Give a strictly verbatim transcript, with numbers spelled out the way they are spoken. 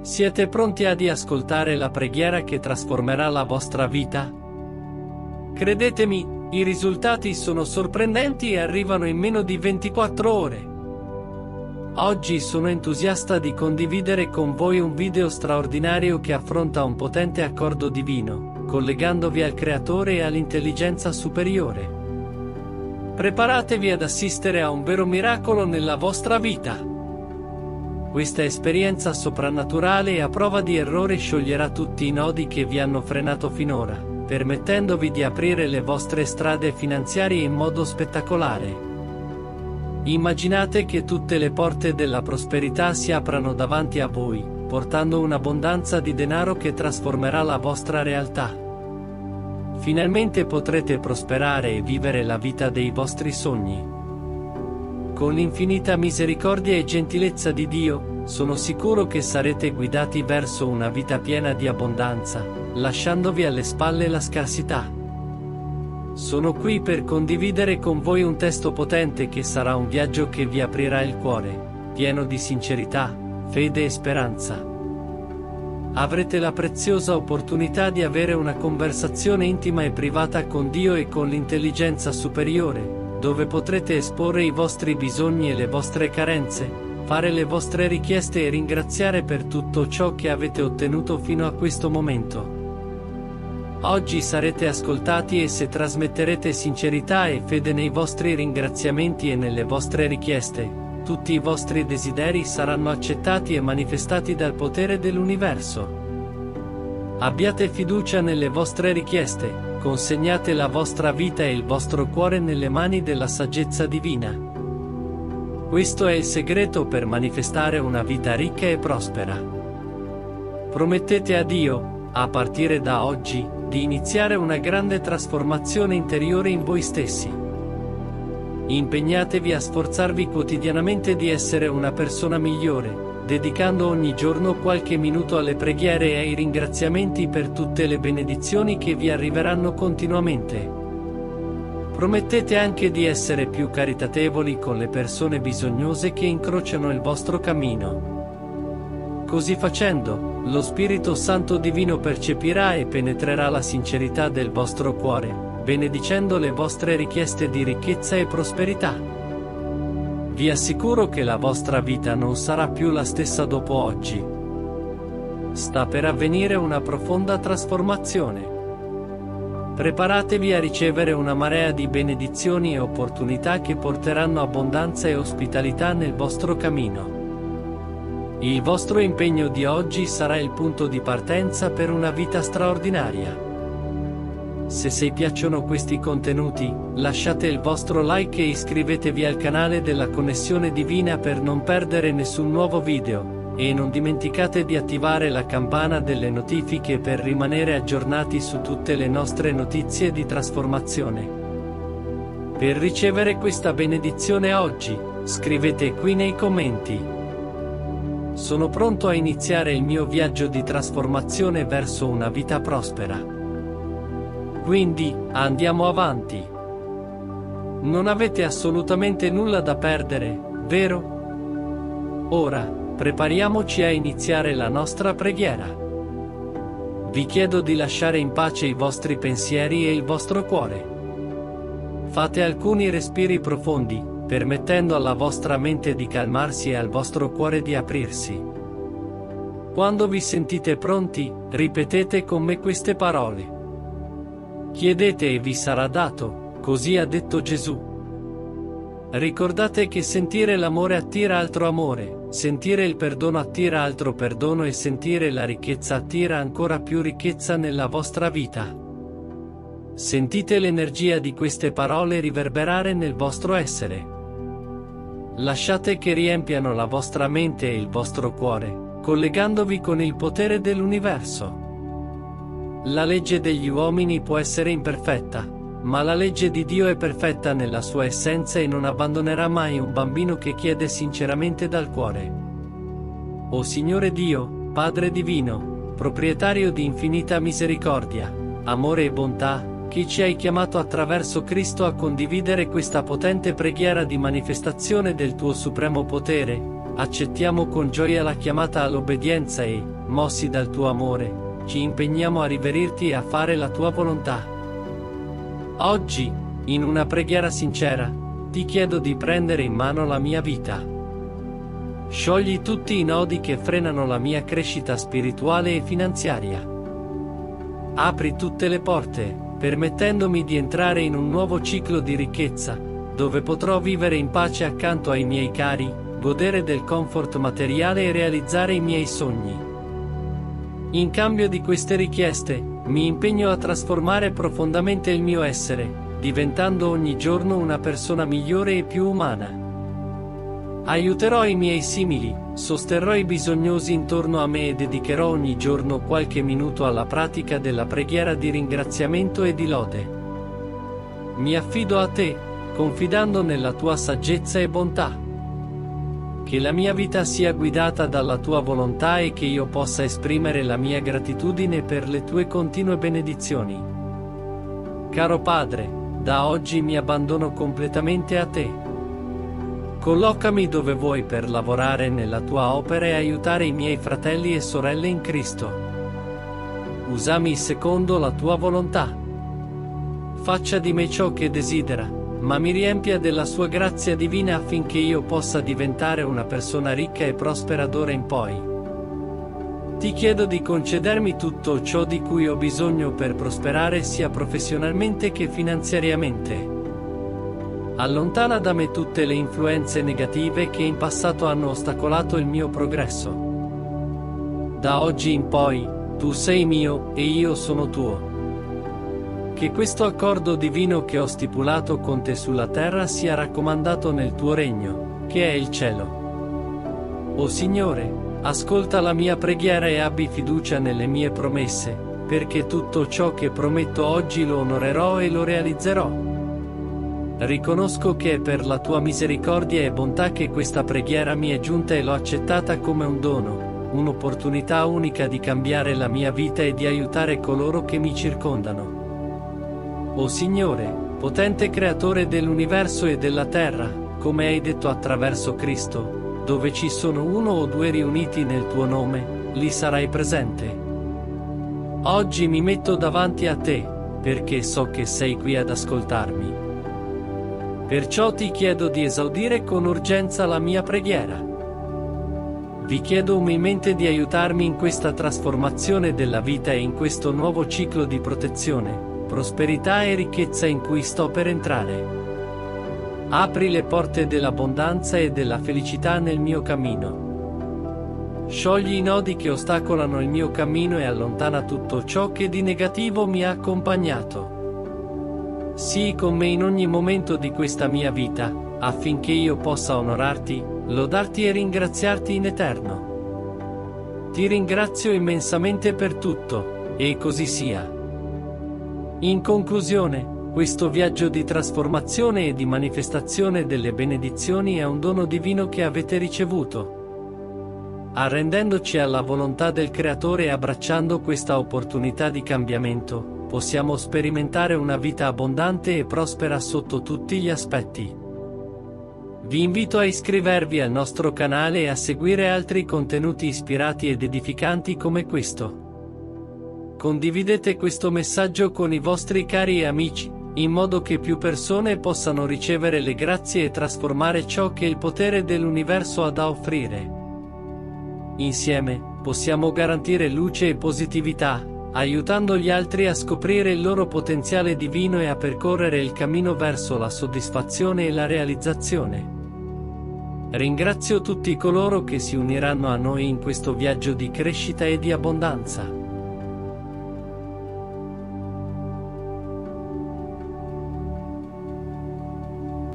Siete pronti ad ascoltare la preghiera che trasformerà la vostra vita? Credetemi, i risultati sono sorprendenti e arrivano in meno di ventiquattro ore. Oggi sono entusiasta di condividere con voi un video straordinario che affronta un potente accordo divino, collegandovi al Creatore e all'intelligenza superiore. Preparatevi ad assistere a un vero miracolo nella vostra vita. Questa esperienza soprannaturale e a prova di errore scioglierà tutti i nodi che vi hanno frenato finora, permettendovi di aprire le vostre strade finanziarie in modo spettacolare. Immaginate che tutte le porte della prosperità si aprano davanti a voi, portando un'abbondanza di denaro che trasformerà la vostra realtà. Finalmente potrete prosperare e vivere la vita dei vostri sogni. Con l'infinita misericordia e gentilezza di Dio, sono sicuro che sarete guidati verso una vita piena di abbondanza, lasciandovi alle spalle la scarsità. Sono qui per condividere con voi un testo potente che sarà un viaggio che vi aprirà il cuore, pieno di sincerità, fede e speranza. Avrete la preziosa opportunità di avere una conversazione intima e privata con Dio e con l'intelligenza superiore, dove potrete esporre i vostri bisogni e le vostre carenze, fare le vostre richieste e ringraziare per tutto ciò che avete ottenuto fino a questo momento. Oggi sarete ascoltati e se trasmetterete sincerità e fede nei vostri ringraziamenti e nelle vostre richieste, tutti i vostri desideri saranno accettati e manifestati dal potere dell'universo. Abbiate fiducia nelle vostre richieste, consegnate la vostra vita e il vostro cuore nelle mani della saggezza divina. Questo è il segreto per manifestare una vita ricca e prospera. Promettete a Dio, a partire da oggi, di iniziare una grande trasformazione interiore in voi stessi. Impegnatevi a sforzarvi quotidianamente di essere una persona migliore, dedicando ogni giorno qualche minuto alle preghiere e ai ringraziamenti per tutte le benedizioni che vi arriveranno continuamente. Promettete anche di essere più caritatevoli con le persone bisognose che incrociano il vostro cammino. Così facendo, lo Spirito Santo Divino percepirà e penetrerà la sincerità del vostro cuore, benedicendo le vostre richieste di ricchezza e prosperità. Vi assicuro che la vostra vita non sarà più la stessa dopo oggi. Sta per avvenire una profonda trasformazione. Preparatevi a ricevere una marea di benedizioni e opportunità che porteranno abbondanza e ospitalità nel vostro cammino. Il vostro impegno di oggi sarà il punto di partenza per una vita straordinaria. Se vi piacciono questi contenuti, lasciate il vostro like e iscrivetevi al canale della Connessione Divina per non perdere nessun nuovo video, e non dimenticate di attivare la campana delle notifiche per rimanere aggiornati su tutte le nostre notizie di trasformazione. Per ricevere questa benedizione oggi, scrivete qui nei commenti: sono pronto a iniziare il mio viaggio di trasformazione verso una vita prospera. Quindi, andiamo avanti. Non avete assolutamente nulla da perdere, vero? Ora, prepariamoci a iniziare la nostra preghiera. Vi chiedo di lasciare in pace i vostri pensieri e il vostro cuore. Fate alcuni respiri profondi, permettendo alla vostra mente di calmarsi e al vostro cuore di aprirsi. Quando vi sentite pronti, ripetete con me queste parole. Chiedete e vi sarà dato, così ha detto Gesù. Ricordate che sentire l'amore attira altro amore, sentire il perdono attira altro perdono e sentire la ricchezza attira ancora più ricchezza nella vostra vita. Sentite l'energia di queste parole riverberare nel vostro essere. Lasciate che riempiano la vostra mente e il vostro cuore, collegandovi con il potere dell'universo. La legge degli uomini può essere imperfetta, ma la legge di Dio è perfetta nella sua essenza e non abbandonerà mai un bambino che chiede sinceramente dal cuore. O Signore Dio, Padre Divino, proprietario di infinita misericordia, amore e bontà, che ci hai chiamato attraverso Cristo a condividere questa potente preghiera di manifestazione del tuo supremo potere, accettiamo con gioia la chiamata all'obbedienza e, mossi dal tuo amore, ci impegniamo a riverirti e a fare la tua volontà. Oggi, in una preghiera sincera, ti chiedo di prendere in mano la mia vita. Sciogli tutti i nodi che frenano la mia crescita spirituale e finanziaria. Apri tutte le porte, permettendomi di entrare in un nuovo ciclo di ricchezza, dove potrò vivere in pace accanto ai miei cari, godere del comfort materiale e realizzare i miei sogni. In cambio di queste richieste, mi impegno a trasformare profondamente il mio essere, diventando ogni giorno una persona migliore e più umana. Aiuterò i miei simili, sosterrò i bisognosi intorno a me e dedicherò ogni giorno qualche minuto alla pratica della preghiera di ringraziamento e di lode. Mi affido a te, confidando nella tua saggezza e bontà. Che la mia vita sia guidata dalla tua volontà e che io possa esprimere la mia gratitudine per le tue continue benedizioni. Caro Padre, da oggi mi abbandono completamente a te. Collocami dove vuoi per lavorare nella tua opera e aiutare i miei fratelli e sorelle in Cristo. Usami secondo la tua volontà. Faccia di me ciò che desidera, ma mi riempia della sua grazia divina affinché io possa diventare una persona ricca e prospera d'ora in poi. Ti chiedo di concedermi tutto ciò di cui ho bisogno per prosperare sia professionalmente che finanziariamente. Allontana da me tutte le influenze negative che in passato hanno ostacolato il mio progresso. Da oggi in poi, tu sei mio e io sono tuo. Che questo accordo divino che ho stipulato con te sulla terra sia raccomandato nel tuo regno, che è il cielo. O Signore, ascolta la mia preghiera e abbi fiducia nelle mie promesse, perché tutto ciò che prometto oggi lo onorerò e lo realizzerò. Riconosco che è per la tua misericordia e bontà che questa preghiera mi è giunta e l'ho accettata come un dono, un'opportunità unica di cambiare la mia vita e di aiutare coloro che mi circondano. O Signore, potente creatore dell'universo e della terra, come hai detto attraverso Cristo, dove ci sono uno o due riuniti nel tuo nome, lì sarai presente. Oggi mi metto davanti a te, perché so che sei qui ad ascoltarmi. Perciò ti chiedo di esaudire con urgenza la mia preghiera. Vi chiedo umilmente di aiutarmi in questa trasformazione della vita e in questo nuovo ciclo di protezione, prosperità e ricchezza in cui sto per entrare. Apri le porte dell'abbondanza e della felicità nel mio cammino. Sciogli i nodi che ostacolano il mio cammino e allontana tutto ciò che di negativo mi ha accompagnato. Sii con me in ogni momento di questa mia vita, affinché io possa onorarti, lodarti e ringraziarti in eterno. Ti ringrazio immensamente per tutto, e così sia. In conclusione, questo viaggio di trasformazione e di manifestazione delle benedizioni è un dono divino che avete ricevuto. Arrendendoci alla volontà del Creatore e abbracciando questa opportunità di cambiamento, possiamo sperimentare una vita abbondante e prospera sotto tutti gli aspetti. Vi invito a iscrivervi al nostro canale e a seguire altri contenuti ispirati ed edificanti come questo. Condividete questo messaggio con i vostri cari e amici, in modo che più persone possano ricevere le grazie e trasformare ciò che il potere dell'universo ha da offrire. Insieme, possiamo garantire luce e positività, aiutando gli altri a scoprire il loro potenziale divino e a percorrere il cammino verso la soddisfazione e la realizzazione. Ringrazio tutti coloro che si uniranno a noi in questo viaggio di crescita e di abbondanza.